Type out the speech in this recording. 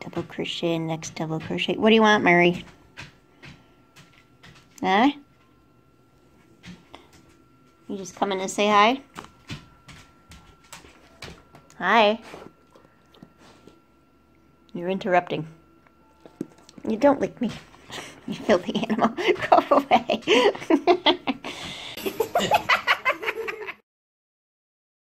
Double crochet, next double crochet. What do you want, Mary? Huh? You just come in and say hi? Hi. You're interrupting. You don't lick me. You filthy animal. Go away.